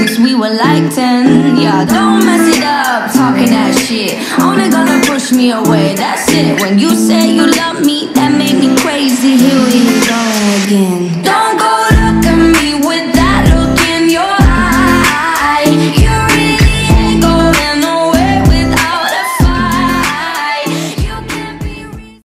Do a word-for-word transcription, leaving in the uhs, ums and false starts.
since we were like ten. Yeah, don't mess it up, talking that shit. Only gonna push me away, that's it. When you say you love me,